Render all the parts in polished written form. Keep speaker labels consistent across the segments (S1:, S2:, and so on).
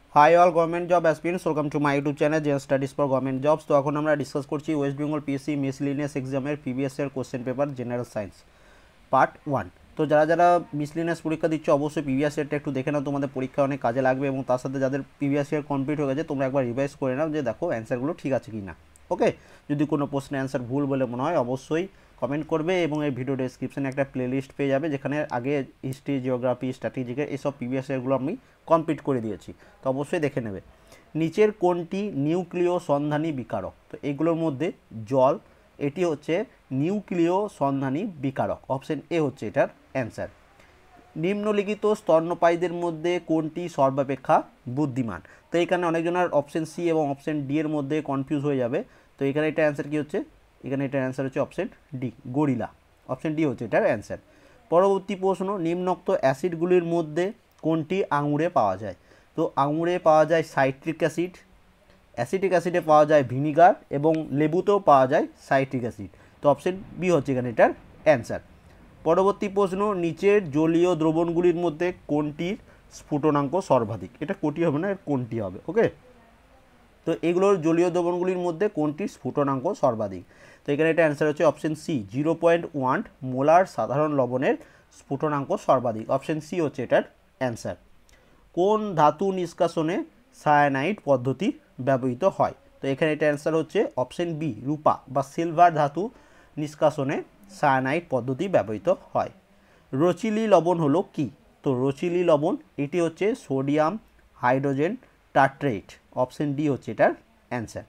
S1: High all government job aspirants, welcome to my YouTube channel Zen studies for government jobs. তো এখন আমরা discuss করছি West Bengal PSC miscellaneous এক্সামের previous year question paper general science part 1। তো যারা যারা miscellaneous পরীক্ষা দিচ্ছ অবশ্যই প্রিভিয়াস ইয়ারটা একটু দেখে নাও, তোমাদের পরীক্ষা অনেক কাজে লাগবে। এবং তার সাথে যাদের প্রিভিয়াস ইয়ার কমপ্লিট হয়ে গেছে তোমরা একবার রিভাইজ করে নাও যে দেখো অ্যান্সারগুলো ঠিক আছে কি না। ওকে, যদি কোনো প্রশ্নের অ্যান্সার ভুল বলে মনে হয় অবশ্যই কমেন্ট করবে। এবং এই ভিডিও ডেসক্রিপশনে একটা প্লেলিস্ট পেয়ে যাবে যেখানে আগে হিস্ট্রি, জিওগ্রাফি, স্ট্র্যাটেজিকের এইসব প্রিভিয়াস ইয়ারগুলো আমি কমপ্লিট করে দিয়েছি, তো অবশ্যই দেখে নেবে। নিচের কোনটি নিউক্লিয় সন্ধানী বিকারক? তো এগুলোর মধ্যে জল, এটি হচ্ছে নিউক্লিয় সন্ধানী বিকারক, অপশন এ হচ্ছে এটার অ্যান্সার। নিম্নলিখিত স্তন্যপায়ীদের মধ্যে কোনটি সর্বাপেক্ষা বুদ্ধিমান? তো এখানে অনেকজনের অপশন সি এবং অপশন ডি এর মধ্যে কনফিউজ হয়ে যাবে। তো এখানে এটা অ্যান্সার কী হচ্ছে? এখানে এটার অ্যান্সার হচ্ছে option D, gorilla. Option D হচ্ছে এটার অ্যান্সার। পরবর্তী প্রশ্ন, নিম্নোক্ত অ্যাসিডগুলির মধ্যে কোনটি আঙুরে পাওয়া যায়? তো আঙুরে পাওয়া যায় সাইট্রিক অ্যাসিড, অ্যাসিটিক অ্যাসিডে পাওয়া যায় ভিনিগার, এবং লেবুতেও পাওয়া যায় সাইট্রিক অ্যাসিড। তো অপশন বি হচ্ছে এখানে এটার অ্যান্সার। পরবর্তী প্রশ্ন, নিচের জলীয় দ্রবণগুলির মধ্যে কোনটির স্ফুটনাঙ্ক সর্বাধিক? এটা কোটি হবে না, এর কোনটি হবে। ওকে, তো এগুলোর জলীয় দ্রবণগুলির মধ্যে কোনটির স্ফুটনাঙ্ক সর্বাধিক? তো এখানে এটা অ্যান্সার হচ্ছে অপশন সি, 0.1 মোলার সাধারণ লবণের স্ফুটনাঙ্ক সর্বাধিক। অপশন সি হচ্ছে এটার অ্যান্সার। কোন ধাতু নিষ্কাশনে সায়ানাইড পদ্ধতি ব্যবহৃত হয়? তো এখানে এটা অ্যান্সার হচ্ছে অপশন বি, রূপা বা সিলভার ধাতু নিষ্কাশনে সায়ানাইড পদ্ধতি ব্যবহৃত হয়। রচিলি লবণ হলো কি? তো রচিলি লবণ এটি হচ্ছে sodium hydrogen tartrate. Option D হচ্ছে এটার অ্যান্সার।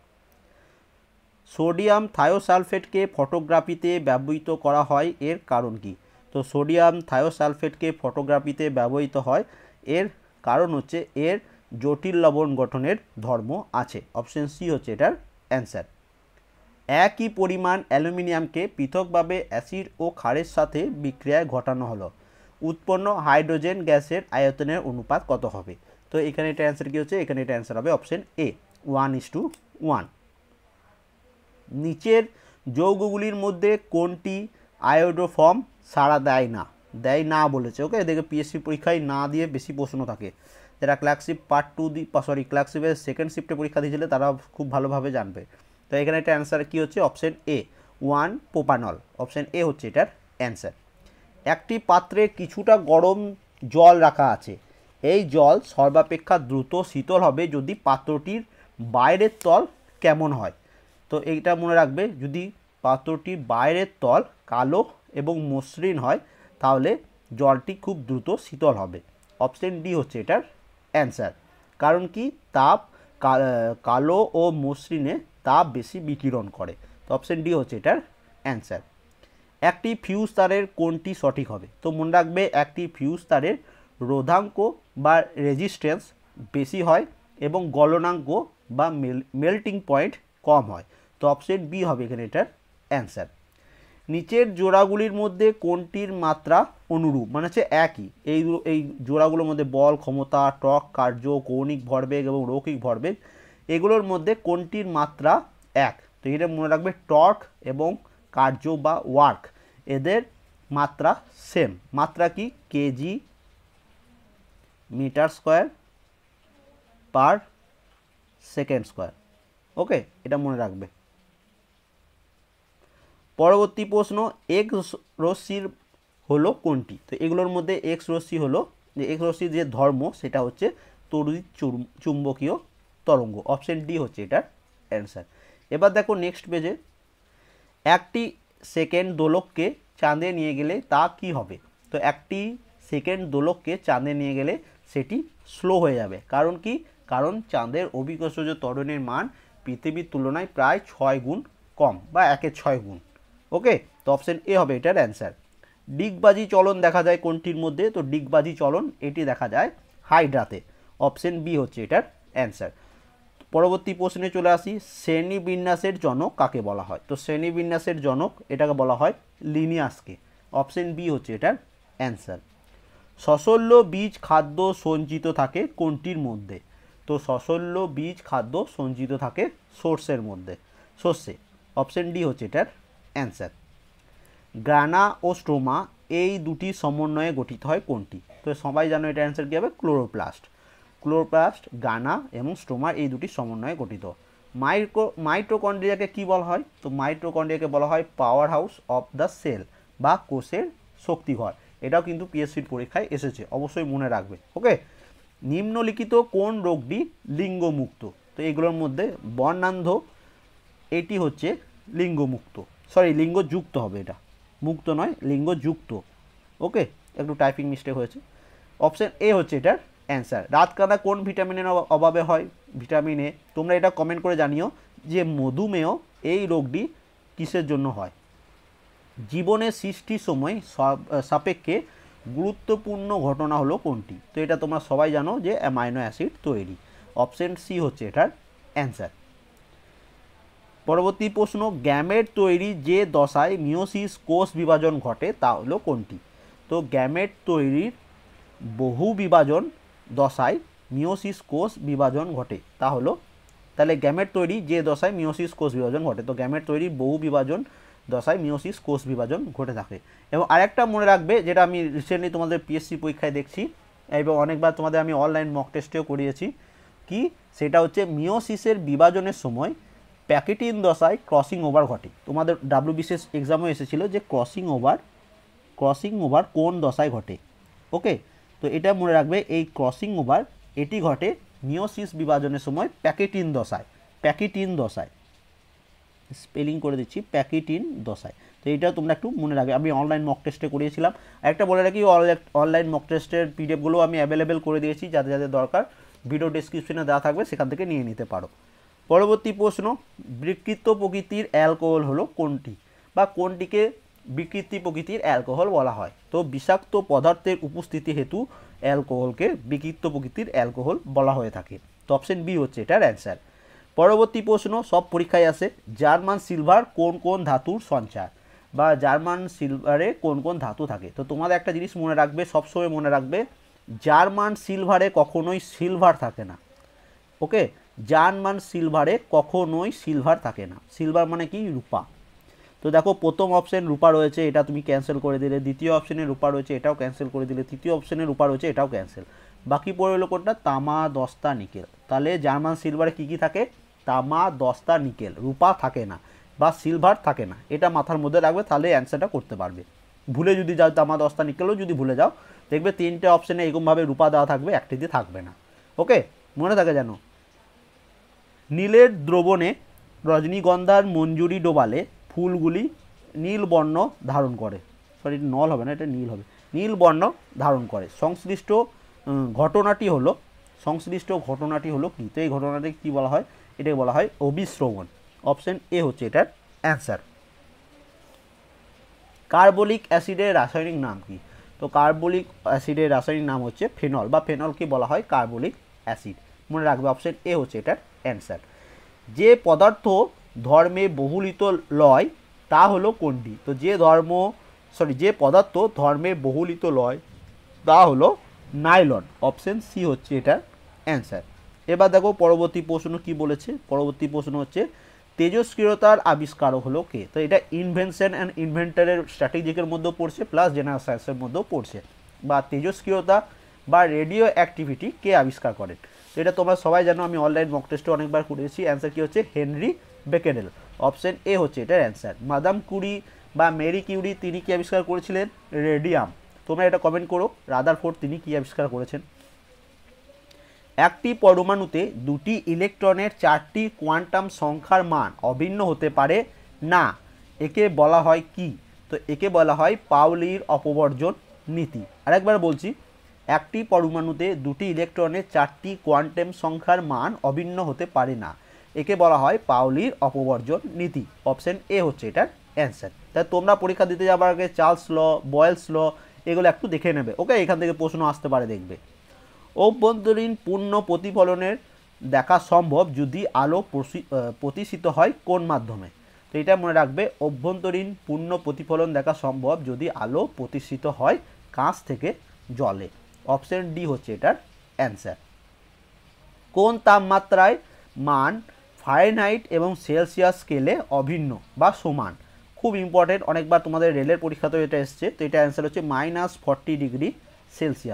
S1: সোডিয়াম থায়োসালফেটকে ফটোগ্রাফিতে ব্যবহৃত করা হয়, এর কারণ কি? তো সোডিয়াম থায়োসালফেটকে ফটোগ্রাফিতে ব্যবহৃত হয়, এর কারণ হচ্ছে এর জটিল লবণ গঠনের ধর্ম আছে। অপশন সি হচ্ছে এটার অ্যান্সার। একই পরিমাণ অ্যালুমিনিয়ামকে পৃথকভাবে অ্যাসিড ও ক্ষারের সাথে বিক্রিয়ায় ঘটানো হলো, উৎপন্ন হাইড্রোজেন গ্যাসের আয়তনের অনুপাত কত হবে? তো এখানে এটা অ্যান্সার কী হচ্ছে? এখানে এটা অ্যান্সার হবে অপশন এ, 1:1। নিচের যৌগগুলির মধ্যে কোনটি আয়োডোফর্ম সাড়া দেয় না বলেছে। ওকে, দেখে পিএসসি পরীক্ষায় না দিয়ে বেশি প্রশ্ন থাকে। যারা ক্লার্কশিপ পার্ট 2 ক্লার্কশিপের সেকেন্ড শিফটে পরীক্ষা দিয়েছিলে তারা খুব ভালোভাবে জানবে। তো এখানে একটা অ্যান্সার কী হচ্ছে? Option A, 1 propanol. Option A হচ্ছে এটার অ্যান্সার। একটি পাত্রে কিছুটা গরম জল রাখা আছে, এই জল সর্বাপেক্ষা দ্রুত শীতল হবে যদি পাত্রটির বাইরের তল কেমন হয়? তো এইটা মনে রাখবে, যদি পাত্রটির বাইরের তল কালো এবং মসৃণ হয় তাহলে জলটি খুব দ্রুত শীতল হবে। অপশন ডি হচ্ছে এটার অ্যান্সার। কারণ কি? তাপ কালো ও মসৃণে তাপ বেশি বিকিরণ করে। তো অপশন ডি হচ্ছে এটার অ্যান্সার। একটি ফিউজ তারের কোনটি সঠিক হবে? তো মনে রাখবে, একটি ফিউজ তারের রোধাঙ্ক বা রেজিস্ট্যান্স বেশি হয় এবং গলনাঙ্ক বা মেল্টিং পয়েন্ট কম হয়। তো অপশন বি হবে এখানে এটার অ্যান্সার। নিচের জোড়াগুলির মধ্যে কোনটির মাত্রা অনুরূপ, মানে হচ্ছে একই? এই জোড়াগুলোর মধ্যে বল, ক্ষমতা, টর্ক, কার্য, কৌণিক ভরবেগ এবং রৈখিক ভরবেগ, এগুলোর মধ্যে কোনটির মাত্রা এক? তো এটা মনে রাখবে, টর্ক এবং কার্য বা ওয়ার্ক এদের মাত্রা সেম। মাত্রা কি? KG metre square per second square. Okay, এটা মনে রাখবে। পরবর্তী প্রশ্ন, এক্স রশ্মির হলো কোনটি? তো এগুলোর মধ্যে এক্স রশ্মি হলো, যে এক্স রশ্মির যে ধর্ম সেটা হচ্ছে তড়িৎ চুম্বকীয় তরঙ্গ। অপশন ডি হচ্ছে এটার অ্যান্সার। এবার দেখো নেক্সট পেজে, একটি সেকেন্ড দোলককে চাঁদে নিয়ে গেলে তা কি হবে? তো একটি সেকেন্ড দোলককে চাঁদে নিয়ে গেলে সেটি স্লো হয়ে যাবে। কারণ কি? কারণ চাঁদের অভিকর্ষজ ত্বরণের মান পৃথিবীর তুলনায় প্রায় 6 গুণ কম, বা 1/6 গুণ। ওকে, তো অপশন এ হবে এটার অ্যান্সার। ডিগবাজি চলন দেখা যায় কোনটির মধ্যে? তো ডিগবাজি চলন এটি দেখা যায় হাইড্রাতে। অপশন বি হচ্ছে এটার অ্যান্সার। পরবর্তী প্রশ্নে চলে আসি, শ্রেণীবিন্যাসের জনক কাকে বলা হয়? তো শ্রেণীবিন্যাসের জনক এটাকে বলা হয় লিনিয়াসকে। অপশন বি হচ্ছে এটার অ্যান্সার। সশল্য বীজ খাদ্য সঞ্চিত থাকে কোনটির মধ্যে? তো সশল্য বীজ খাদ্য সঞ্চিত থাকে শস্যের মধ্যে, শস্যে। অপশন ডি হচ্ছে এটার অ্যান্সার। গ্রানা ও স্ট্রোমা এই দুটি সমন্বয়ে গঠিত হয় কোনটি? তো সবাই জানো এটা অ্যান্সার কী হবে? ক্লোরোপ্লাস্ট। ক্লোরোপ্লাস্ট, গানা এবং স্টোমা এই দুটি সমন্বয়ে গঠিত। মাইটোকন্ড্রিয়াকে কি বলা হয়? তো মাইটোকন্ড্রিয়াকে বলা হয় power house of the cell বা কোষের শক্তিঘর। এটাও কিন্তু পিএসসির পরীক্ষায় এসেছে, অবশ্যই মনে রাখবে। ওকে, নিম্নলিখিত কোন রোগটি লিঙ্গমুক্ত? তো এগুলোর মধ্যে বর্ণান্ধ এটি হচ্ছে লিঙ্গমুক্ত, লিঙ্গযুক্ত হবে, এটা মুক্ত নয়, লিঙ্গযুক্ত। ওকে, একটু টাইপিং মিস্টেক হয়েছে। অপশন এ হচ্ছে এটার অ্যান্সার। রাতকানা কোন ভিটামিনের অভাবে হয়? Vitamin A. তোমরা এটা কমেন্ট করে জানিও যে মধুমেহ এই রোগটি কিসের জন্য হয়। জীবনের সৃষ্টির সময় সাপেক্ষে গুরুত্বপূর্ণ ঘটনা হলো কোনটি? তো এটা তোমরা সবাই জানো যে অ্যামাইনো অ্যাসিড তৈরি। অপশন সি হচ্ছে এটার অ্যান্সার। পরবর্তী প্রশ্ন, গ্যামেট তৈরি যে দশায় মিওসিস কোষ বিভাজন ঘটে তা হলো কোনটি? তো গ্যামেট তৈরির বহু বিভাজন দশায় মিওসিস কোষ বিভাজন ঘটে তা হলো, তাহলে গ্যামেট তৈরি যে দশায় মিওসিস কোষ বিভাজন ঘটে, তো গ্যামেট তৈরির বহু বিভাজন দশায় মিওসিস কোষ বিভাজন ঘটে থাকে। এবং আরেকটা মনে রাখবে, যেটা আমি রিসেন্টলি তোমাদের পিএসসি পরীক্ষায় দেখছি এবং অনেকবার তোমাদের আমি অনলাইন মক টেস্টেও করিয়েছি, কি সেটা হচ্ছে মিওসিসের বিভাজনের সময় প্যাকেটিন দশায় ক্রসিং ওভার ঘটে। তোমাদের ডাব্লিউবিসিএস এক্সামও এসেছিল যে ক্রসিং ওভার কোন দশায় ঘটে। ওকে, তো এটা মনে রাখবে, এই ক্রসিং ওভার এটি ঘটে মিওসিস বিভাজনের সময় প্যাকেটিন দশায়, স্পেলিং করে দিচ্ছি, প্যাকেটিন দশায়। তো এইটাও তোমরা একটু মনে রাখবে, আমি অনলাইন মক টেস্টে করিয়েছিলাম। একটা বলে রাখি, অনলাইন মক টেস্টের পিডিএফগুলো আমি অ্যাভেলেবেল করে দিয়েছি, যাদের যাদের দরকার ভিডিও ডেসক্রিপশনে দেওয়া থাকবে, সেখান থেকে নিয়ে নিতে পারো। পরবর্তী প্রশ্ন, বিকৃত প্রকৃতির অ্যালকোহল হলো কোনটি, বা কোনটিকে বিকৃতি প্রকৃতির অ্যালকোহল বলা হয়? তো বিষাক্ত পদার্থের উপস্থিতি হেতু অ্যালকোহলকে বিকৃত প্রকৃতির অ্যালকোহল বলা হয়ে থাকে। তো অপশন বি হচ্ছে এটার অ্যান্সার। পরবর্তী প্রশ্ন, সব পরীক্ষায় আসে, জার্মান সিলভার কোন কোন ধাতুর সঞ্চার, বা জার্মান সিলভারে কোন কোন ধাতু থাকে? তো তোমাদের একটা জিনিস মনে রাখবে, সবসময় মনে রাখবে, জার্মান সিলভারে কখনোই সিলভার থাকে না। ওকে, জার্মান সিলভারে কখনোই সিলভার থাকে না। সিলভার মানে কি? রূপা। তো দেখো, প্রথম অপশন রূপা রয়েছে, এটা তুমি ক্যান্সেল করে দিলে। দ্বিতীয় অপশনে রূপা রয়েছে, এটাও ক্যান্সেল করে দিলে। তৃতীয় অপশনে রূপা রয়েছে, এটাও ক্যান্সেল। বাকি পড়ে হলো কোনটা? তামা, দস্তা, নিকেল। তাহলে জার্মান সিলভারে কী কী থাকে? তামা, দস্তা, নিকেল। রূপা থাকে না বা সিলভার থাকে না, এটা মাথার মধ্যে রাখবে, তাহলে অ্যান্সারটা করতে পারবে। ভুলে যদি যাও, তামা, দস্তা, নিকেলও যদি ভুলে যাও, দেখবে তিনটে অপশনে এরকমভাবে রূপা দেওয়া থাকবে, একটিতে থাকবে না। ওকে, মনে থাকে যেন। নীলের দ্রবণে রজনীগন্ধার মঞ্জুরি ডোবালে ফুলগুলি নীল বর্ণ ধারণ করে, নল হবে না, এটা নীল হবে, নীল বর্ণ ধারণ করে। সংশ্লিষ্ট ঘটনাটি হলো কি? তো এই ঘটনাটি কী বলা হয়? এটাকে বলা হয় অভিস্রবণ। অপশন এ হচ্ছে এটার অ্যান্সার। কার্বলিক অ্যাসিডের রাসায়নিক নাম কি? তো কার্বলিক অ্যাসিডের রাসায়নিক নাম হচ্ছে ফেনল, বা ফেনলকে বলা হয় কার্বলিক অ্যাসিড। মনে রাখবে, অপশন এ হচ্ছে এটার অ্যান্সার। যে পদার্থ ধর্মে বহুলিত লয় তা হলো কোনটি? তো যে পদার্থ ধর্মে বহুলিত লয় তা হলো নাইলন। অপশন সি হচ্ছে এটার অ্যান্সার। এবার দেখো পরবর্তী প্রশ্ন কি বলেছে। পরবর্তী প্রশ্ন হচ্ছে, তেজস্ক্রিয়তার আবিষ্কারক হলো কে? তো এটা ইনভেনশন অ্যান্ড ইনভেন্টরের স্ট্র্যাটেজিকের মধ্যেও পড়ছে, প্লাস জেনারেল সায়েন্সের মধ্যেও পড়ছে। বা তেজস্ক্রিয়তা বা রেডিও অ্যাক্টিভিটি কে আবিষ্কার করেন? তো এটা তোমরা সবাই জানো, আমি অনলাইন মক টেস্টে অনেকবার করেছি। অ্যান্সার কী হচ্ছে? Henry Becquerel. অপশন এ হচ্ছে এটার অ্যান্সার। মাদাম কুরি বা মেরি কিউরি তিনি কি আবিষ্কার করেছিলেন? রেডিয়াম। তোমরা এটা কমেন্ট করো, রাদারফোর্ড তিনি কি আবিষ্কার করেছেন? একটি পরমাণুতে দুটি ইলেকট্রনের চারটি কোয়ান্টাম সংখ্যার মান অভিন্ন হতে পারে না, একে বলা হয় কি? তো একে বলা হয় পাউলির অপবর্জন নীতি। আরেকবার বলছি, একটি পরমাণুতে দুটি ইলেকট্রনের চারটি কোয়ান্টাম সংখ্যার মান অভিন্ন হতে পারে না, একে বলা হয় পাউলির অপবর্জন নীতি। অপশন এ হচ্ছে এটার অ্যান্সার। তাই তোমরা পরীক্ষা দিতে যাবার আগে চার্লস ল, বয়েলস ল এগুলো একটু দেখে নেবে। ওকে, এখান থেকে প্রশ্ন আসতে পারে, দেখবে। অভ্যন্তরীণ পূর্ণ প্রতিফলনের দেখা সম্ভব যদি আলো প্রতিসিত হয় কোন মাধ্যমে? তো এটা মনে রাখবে, অভ্যন্তরীণ পূর্ণ প্রতিফলন দেখা সম্ভব যদি আলো প্রতিসিত হয় কাঁচ থেকে জলে। অপশন ডি হচ্ছে এটার অ্যান্সার। কোন তাপমাত্রায় মান ফারেনহাইট এবং সেলসিয়াস স্কেলে অভিন্ন বা সমান? খুব ইম্পর্টেন্ট, অনেকবার তোমাদের রেলের পরীক্ষাতেও এটা এসছে। তো এটা অ্যান্সার হচ্ছে -40 ডিগ্রি সেলসিয়াস।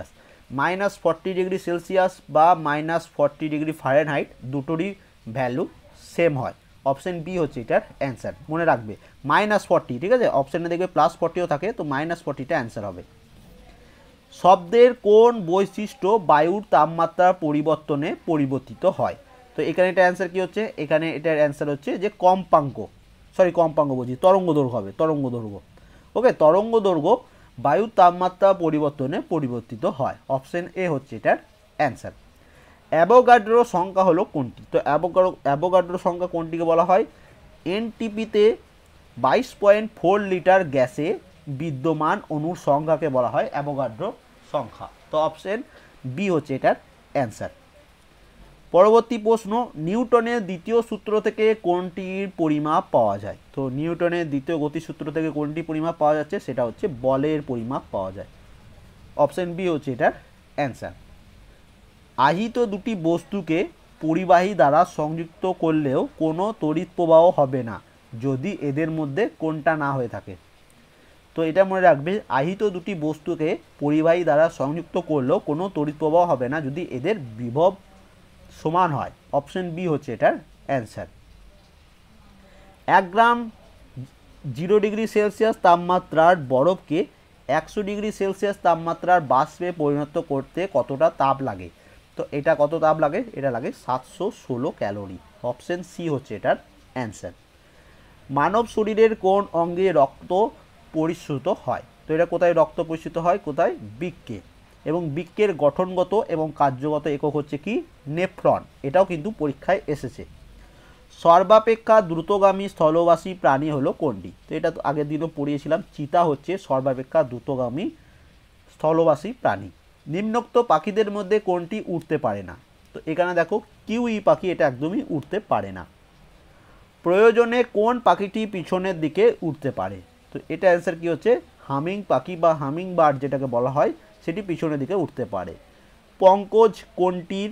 S1: -40°C বা -40°F দুটোরই ভ্যালু সেম হয়। অপশন বি হচ্ছে এটার অ্যান্সার। মনে রাখবে -40, ঠিক আছে, অপশানে দেখবে +40ও থাকে, তো -40টা অ্যান্সার হবে। শব্দের কোন বৈশিষ্ট্য বায়ুর তাপমাত্রার পরিবর্তনে পরিবর্তিত হয়? তো এখানে এটা অ্যান্সার কী হচ্ছে, এখানে এটার অ্যান্সার হচ্ছে যে কম্পাঙ্ক বলছি, তরঙ্গ দৈর্ঘ্য হবে, তরঙ্গ দৈর্ঘ্য। ওকে, তরঙ্গ দৈর্ঘ্য বায়ুর তাপমাত্রা পরিবর্তনে পরিবর্তিত হয়। অপশন এ হচ্ছে এটার অ্যান্সার। অ্যাভোগাড্রো সংখ্যা হলো কোনটি? তো অ্যাভোগাড্রো সংখ্যা কোনটিকে বলা হয়? এনটিপিতে 22.4 লিটার গ্যাসে বিদ্যমান অণুর সংখ্যাকে বলা হয় অ্যাভোগাড্রো সংখ্যা। তো অপশন বি হচ্ছে এটার অ্যান্সার। পরবর্তী প্রশ্ন, নিউটনের দ্বিতীয় সূত্র থেকে কোনটির পরিমাপ পাওয়া যায়? তো নিউটনের দ্বিতীয় গতিসূত্র থেকে কোনটি পরিমাপ পাওয়া যাচ্ছে? সেটা হচ্ছে বলের পরিমাপ পাওয়া যায়। অপশন বি হচ্ছে এটার অ্যান্সার। আহিত দুটি বস্তুকে পরিবাহী দ্বারা সংযুক্ত করলেও কোনো তড়িৎ প্রবাহ হবে না যদি এদের মধ্যে কোনটা না হয়ে থাকে। তো এটা মনে রাখবে, আহিত দুটি বস্তুকে পরিবাহী দ্বারা সংযুক্ত করলেও কোনো তড়িৎ প্রবাহ হবে না যদি এদের বিভব সমান হয়। অপশন বি হচ্ছে এটার অ্যান্সার। 1 গ্রাম 0°C তাপমাত্রার বরফকে 100°C তাপমাত্রার বাষ্পে পরিণত করতে কতটা তাপ লাগে? তো এটা কত তাপ লাগে? এটা লাগে 716 ক্যালোরি। অপশন সি হচ্ছে এটার অ্যান্সার। মানব শরীরের কোন অঙ্গে রক্ত পরিশ্রুত হয়? তো এটা কোথায় রক্ত পরিশ্রুত হয়? কোথায়? বৃক্কে। এবং বৃক্কের গঠনগত এবং কার্যগত একক হচ্ছে কি? নেফ্রন। এটাও কিন্তু পরীক্ষায় এসেছে। সর্বাপেক্ষা দ্রুতগামী স্থলবাসী প্রাণী হলো কোনটি? তো এটা তো আগের দিনও পড়িয়েছিলাম, চিতা হচ্ছে সর্বাপেক্ষা দ্রুতগামী স্থলবাসী প্রাণী। নিম্নোক্ত পাখিদের মধ্যে কোনটি উড়তে পারে না? তো এখানে দেখো কিউই পাখি, এটা একদমই উড়তে পারে না। প্রয়োজনে কোন পাখিটি পিছনের দিকে উঠতে পারে? তো এটা অ্যান্সার কি হচ্ছে? হামিং পাখি বা হামিং বার্ড যেটাকে বলা হয়, সেটি পিছনের দিকে উঠতে পারে। পঙ্কজ কোনটির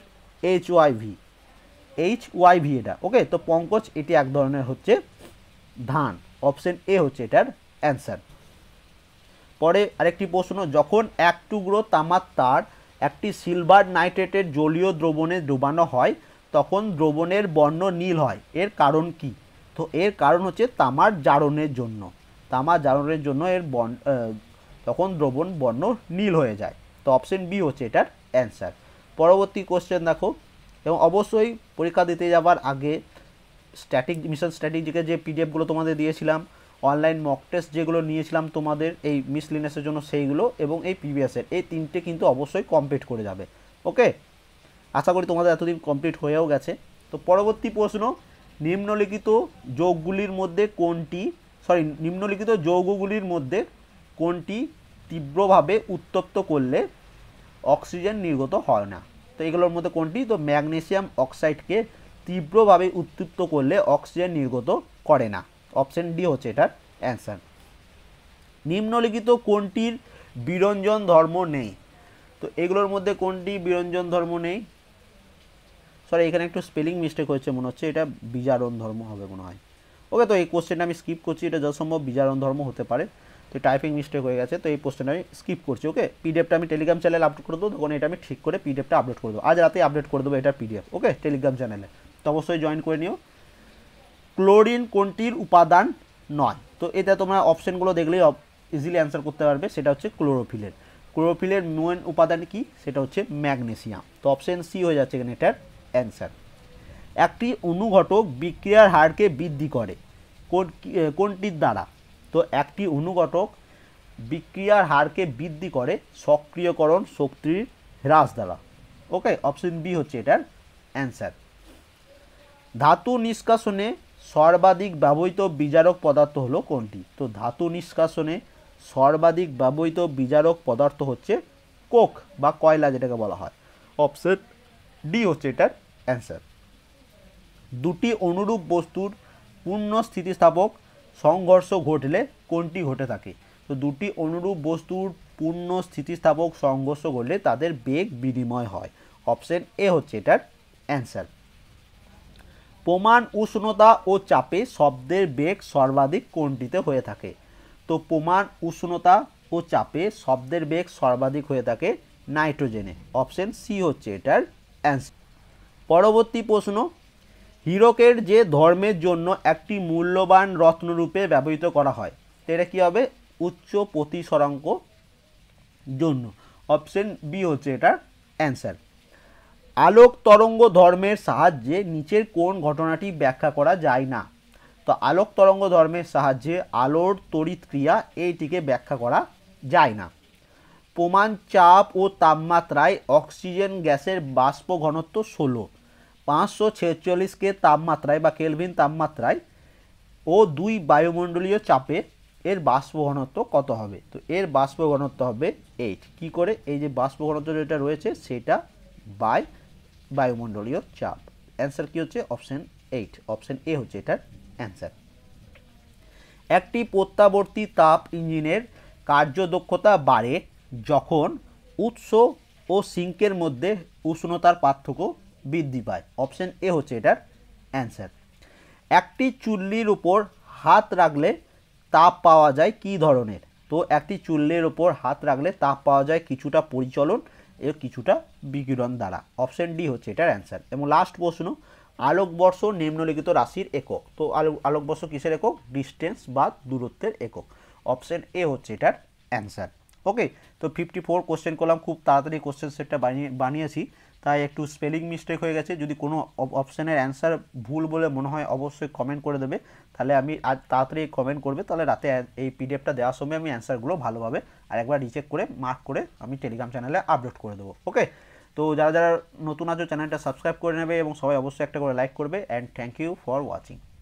S1: এইচওয়াইভি এটা। ওকে, তো পঙ্কজ এটি এক ধরনের হচ্ছে ধান। অপশন এ হচ্ছে এটার অ্যান্সার। পরে আরেকটি প্রশ্ন, যখন এক টুকরো তামার তার একটি সিলভার নাইট্রেটের জলীয় দ্রবণে ডোবানো হয় তখন দ্রবণের বর্ণ নীল হয়, এর কারণ কি? তো এর কারণ হচ্ছে তামার জারণের জন্য। তামার জারণের জন্য তখন দ্রবণ বর্ণ নীল হয়ে যায়। তো অপশন বি হচ্ছে এটার অ্যান্সার। পরবর্তী কোশ্চেন দেখো, এবং অবশ্যই পরীক্ষা দিতে যাবার আগে মিশন স্ট্র্যাটেজিকে যে পিডিএফগুলো তোমাদের দিয়েছিলাম, অনলাইন মক টেস্ট যেগুলো নিয়েছিলাম তোমাদের এই মিসলিনিয়াসের জন্য, সেইগুলো এবং এই প্রিভিয়াসের, এই তিনটে কিন্তু অবশ্যই কমপ্লিট করে যাবে। ওকে, আশা করি তোমাদের এতদিন কমপ্লিট হয়েও গেছে। তো পরবর্তী প্রশ্ন, নিম্নলিখিত যৌগগুলির মধ্যে কোনটি তীব্রভাবে উত্তপ্ত করলে অক্সিজেন নির্গত হয় না? তো এগুলোর মধ্যে কোনটি? তো ম্যাগনেসিয়াম অক্সাইডকে তীব্রভাবে উত্তপ্ত করলে অক্সিজেন নির্গত করে না। অপশন ডি হচ্ছে এটার অ্যান্সার। নিম্নলিখিত কোনটির বিরঞ্জন ধর্ম নেই? তো এগুলোর মধ্যে কোনটি বিরঞ্জন ধর্ম নেই? সরি, এখানে একটু স্পেলিং মিস্টেক হয়েছে মনে হচ্ছে, এটা বিজারণ ধর্ম হবে মনে হয়। ওকে, তো এই কোশ্চেনটা আমি স্কিপ করছি, এটা যথাসম্ভব বিজারণ ধর্ম হতে পারে। তো টাইপিং মিস্টেক হয়ে গেছে, তো এই কোশ্চেনটা আমি স্কিপ করছি। ওকে, পিডিএফটা আমি টেলিগ্রাম চ্যানেলে আপলোড করে দেবো, তখন এটা আমি ঠিক করে পিডিএফটা আপলোড করে দেবো। আজ রাতে আপলোড করে দেবো এটার পিডিএফ। ওকে, টেলিগ্রাম চ্যানেলে তো অবশ্যই জয়েন করে নিও। ক্লোরিন কোনটির উপাদান নয়? তো এটা তোমরা অপশানগুলো দেখলেই ইজিলি অ্যান্সার করতে পারবে। সেটা হচ্ছে ক্লোরোফিলের মেন উপাদান কি? সেটা হচ্ছে ম্যাগনেসিয়াম। তো অপশন সি হয়ে যাচ্ছে এখানে এটার অ্যান্সার। একটি অনুঘটক বিক্রিয়ার হারকে বৃদ্ধি করে কোনটির দ্বারা? তো একটি অনুঘটক বিক্রিয়ার হারকে বৃদ্ধি করে সক্রিয়করণ শক্তির হ্রাস দ্বারা। ওকে, অপশন বি হচ্ছে এটার অ্যান্সার। ধাতু নিষ্কাশনে সর্বাধিক ব্যবহৃত বিজারক পদার্থ হলো কোনটি? তো ধাতু নিষ্কাশনে সর্বাধিক ব্যবহৃত বিজারক পদার্থ হচ্ছে কোক বা কয়লা যেটাকে বলা হয়। অপশন ডি হচ্ছে এটার অ্যান্সার। দুটি অনুরূপ বস্তুর পূর্ণ স্থিতিস্থাপক সংঘর্ষ ঘটলে কোনটি ঘটে থাকে? তো দুটি অনুরূপ বস্তুর পূর্ণ স্থিতিস্থাপক সংঘর্ষ ঘটলে তাদের বেগ বিনিময় হয়। অপশন এ হচ্ছে এটার অ্যান্সার। প্রমাণ উষ্ণতা ও চাপে শব্দের বেগ সর্বাধিক কোনটিতে হয়ে থাকে? তো প্রমাণ উষ্ণতা ও চাপে শব্দের বেগ সর্বাধিক হয়ে থাকে নাইট্রোজেনে। অপশন সি হচ্ছে এটার অ্যান্সার। পরবর্তী প্রশ্ন, হীরকের যে ধর্মের জন্য একটি মূল্যবান রত্নরূপে ব্যবহৃত করা হয়, তো এটা কী হবে? উচ্চ প্রতিসরাঙ্ক জন্য। অপশন বি হচ্ছে এটার অ্যান্সার। আলোক তরঙ্গ ধর্মের সাহায্যে নিচের কোন ঘটনাটি ব্যাখ্যা করা যায় না? তো আলোক তরঙ্গ ধর্মের সাহায্যে আলোর তড়িৎ ক্রিয়া এইটিকে ব্যাখ্যা করা যায় না। প্রমাণ চাপ ও তাপমাত্রায় অক্সিজেন গ্যাসের বাষ্প ঘনত্ব 16, 546 তাপমাত্রায় বা কেলভিন তাপমাত্রায় ও 2 বায়ুমণ্ডলীয় চাপে এর বাষ্প ঘনত্ব কত হবে? তো এর বাষ্প ঘনত্ব হবে 8। কী করে? এই যে বাষ্প ঘনত্ব যেটা রয়েছে সেটা বাই বায়ুমণ্ডলীয় চাপ। অ্যান্সার কী হচ্ছে? অপশন 8। অপশন এ হচ্ছে এটার অ্যান্সার। একটি প্রত্যাবর্তী তাপ ইঞ্জিনের কার্যদক্ষতা বাড়ে যখন উৎস ও সিঙ্কের মধ্যে উষ্ণতার পার্থক্য বৃদ্ধি পায়। অপশন এ হচ্ছে এটার অ্যান্সার। একটি চুল্লির উপর হাত রাখলে তাপ পাওয়া যায় কী ধরনের? তো একটি চুল্লির উপর হাত রাখলে তাপ পাওয়া যায় কিছুটা পরিচলন এবং কিছুটা বিকিরণ দ্বারা। অপশন ডি হচ্ছে এটার অ্যান্সার। এবং লাস্ট প্রশ্ন, আলোকবর্ষ নিম্নলিখিত রাশির একক। তো আলোকবর্ষ কিসের একক? ডিস্টেন্স বা দূরত্বের একক। অপশন এ হচ্ছে এটার অ্যান্সার। ওকে, তো 54 কোশ্চেন করলাম, খুব তাড়াতাড়ি কোশ্চেন সেটটা বানিয়েছি, তাই একটু স্পেলিং মিস্টেক হয়ে গেছে। যদি কোনো অপশানের অ্যান্সার ভুল বলে মনে হয় অবশ্যই কমেন্ট করে দেবে, তাহলে আমি আজ তাড়াতাড়ি কমেন্ট করবে, তাহলে রাতে এই পিডিএফটা দেওয়ার সময় আমি অ্যান্সারগুলো ভালোভাবে আর একবার রিচেক করে মার্ক করে আমি টেলিগ্রাম চ্যানেলে আপলোড করে দেবো। ওকে, তো যারা যারা নতুন আছো চ্যানেলটা সাবস্ক্রাইব করে নেবে এবং সবাই অবশ্যই একটা করে লাইক করবে। And thank you for watching.